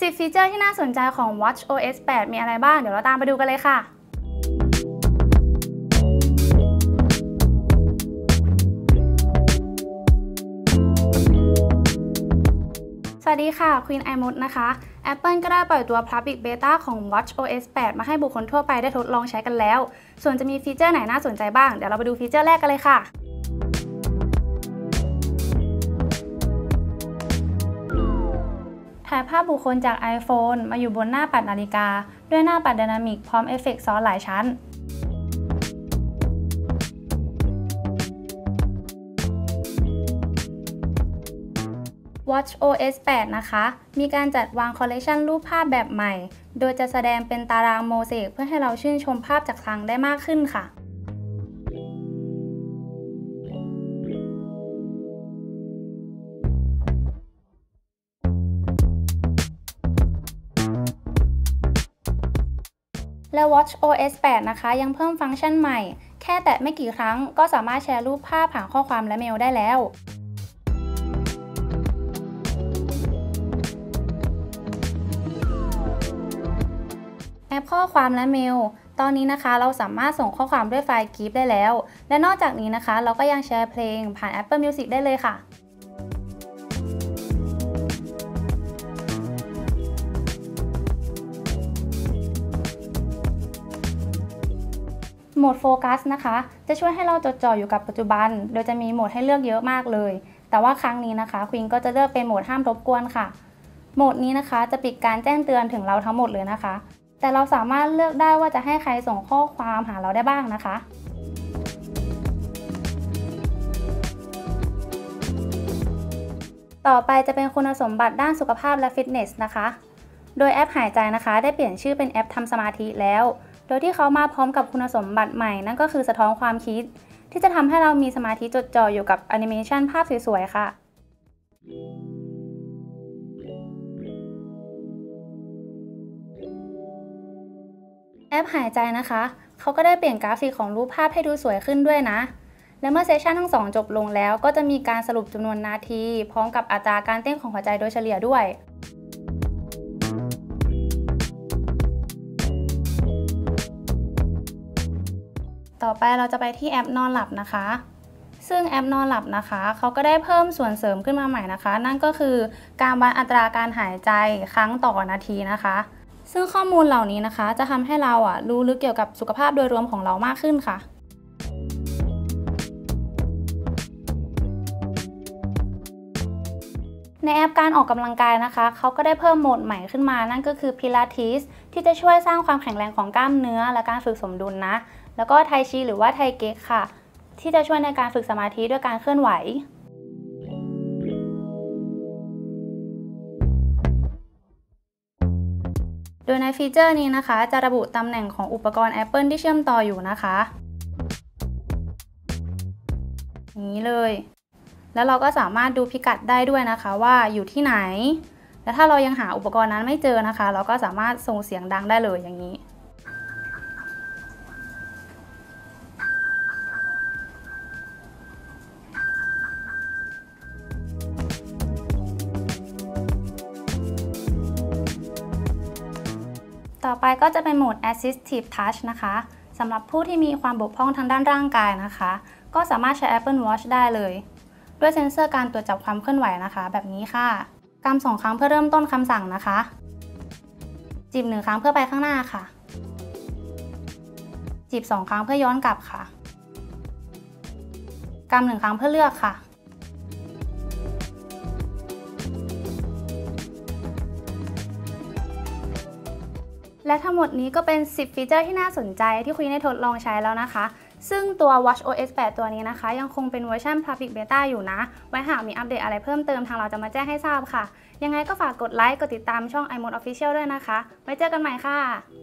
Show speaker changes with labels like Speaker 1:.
Speaker 1: 10 ฟีเจอร์ที่น่าสนใจของ watchOS 8 มีอะไรบ้างเดี๋ยวเราตามไปดูกันเลยค่ะสวัสดีค่ะ Queen iMod นะคะ Apple ก็ได้ปล่อยตัว Public Beta ของ watchOS 8 มาให้บุคคลทั่วไปได้ทดลองใช้กันแล้วส่วนจะมีฟีเจอร์ไหนน่าสนใจบ้างเดี๋ยวเราไปดูฟีเจอร์แรกกันเลยค่ะถ่ายภาพบุคคลจาก iPhone มาอยู่บนหน้าปัดนาฬิกาด้วยหน้าปัดไดนามิกพร้อมเอฟเฟกต์ซ้อนหลายชั้นwatchOS 8 นะคะ มีการจัดวางคอลเลกชันรูปภาพแบบใหม่ โดยจะแสดงเป็นตารางโมเสกเพื่อให้เราชื่นชมภาพจากทางได้มากขึ้นค่ะและ watchOS 8 นะคะ ยังเพิ่มฟังก์ชันใหม่ แค่แตะไม่กี่ครั้งก็สามารถแชร์รูปภาพผ่านข้อความและเมลได้แล้วแอปข้อความและเมล ตอนนี้นะคะเราสามารถส่งข้อความด้วยไฟล์ GIF ได้แล้ว และนอกจากนี้นะคะเราก็ยังแชร์เพลงผ่าน Apple Music ได้เลยค่ะโหมดโฟกัสนะคะจะช่วยให้เราจดจ่ออยู่กับปัจจุบันโดยจะมีโหมดให้เลือกเยอะมากเลยแต่ว่าครั้งนี้นะคะควีนก็จะเลือกเป็นโหมดห้ามรบกวนค่ะโหมดนี้นะคะจะปิดการแจ้งเตือนถึงเราทั้งหมดเลยนะคะแต่เราสามารถเลือกได้ว่าจะให้ใครส่งข้อความหาเราได้บ้างนะคะต่อไปจะเป็นคุณสมบัติด้านสุขภาพและฟิตเนสนะคะโดยแอปหายใจนะคะได้เปลี่ยนชื่อเป็นแอปทำสมาธิแล้วโดยที่เขามาพร้อมกับคุณสมบัติใหม่นั่นก็คือสะท้อนความคิดที่จะทำให้เรามีสมาธิจดจ่ออยู่กับแอนิเมชันภาพสวยๆค่ะแอปหายใจนะคะเขาก็ได้เปลี่ยนกราฟิกของรูปภาพให้ดูสวยขึ้นด้วยนะและเมื่อเซสชันทั้งสองจบลงแล้วก็จะมีการสรุปจำนวนนาทีพร้อมกับอัตราการเต้นของหัวใจโดยเฉลี่ยด้วยต่อไปเราจะไปที่แอปนอนหลับนะคะซึ่งแอปนอนหลับนะคะเขาก็ได้เพิ่มส่วนเสริมขึ้นมาใหม่นะคะนั่นก็คือการวัดอัตราการหายใจครั้งต่อนาทีนะคะซึ่งข้อมูลเหล่านี้นะคะจะทำให้เรารู้ลึกเกี่ยวกับสุขภาพโดยรวมของเรามากขึ้นค่ะในแอปการออกกำลังกายนะคะเขาก็ได้เพิ่มโหมดใหม่ขึ้นมานั่นก็คือ Pilates ที่จะช่วยสร้างความแข็งแรงของกล้ามเนื้อและการฝึกสมดุลนะแล้วก็ไทชีหรือว่าไทเก๊กค่ะที่จะช่วยในการฝึกสมาธิด้วยการเคลื่อนไหวโดยในฟีเจอร์นี้นะคะจะระบุตำแหน่งของอุปกรณ์ Apple ที่เชื่อมต่ออยู่นะคะอย่างนี้เลยแล้วเราก็สามารถดูพิกัดได้ด้วยนะคะว่าอยู่ที่ไหนและถ้าเรายังหาอุปกรณ์นั้นไม่เจอนะคะเราก็สามารถส่งเสียงดังได้เลยอย่างนี้ต่อไปก็จะเป็นโหมด Assistive Touch นะคะสำหรับผู้ที่มีความบกพร่องทางด้านร่างกายนะคะก็สามารถใช้ Apple Watch ได้เลยด้วยเซ็นเซอร์การตรวจจับความเคลื่อนไหวนะคะแบบนี้ค่ะกำ2 ครั้งเพื่อเริ่มต้นคำสั่งนะคะจีบ1 ครั้งเพื่อไปข้างหน้าค่ะจีบ2 ครั้งเพื่อย้อนกลับค่ะกำ1 ครั้งเพื่อเลือกค่ะและทั้งหมดนี้ก็เป็น10ฟีเจอร์ที่น่าสนใจที่คุณได้ทดลองใช้แล้วนะคะซึ่งตัว watchOS 8 ตัวนี้นะคะยังคงเป็นเวอร์ชัน Public Beta อยู่นะไว้หากมีอัปเดตอะไรเพิ่มเติมทางเราจะมาแจ้งให้ทราบค่ะยังไงก็ฝากกดไลค์กดติดตามช่อง iMod Official ด้วยนะคะไว้เจอกันใหม่ค่ะ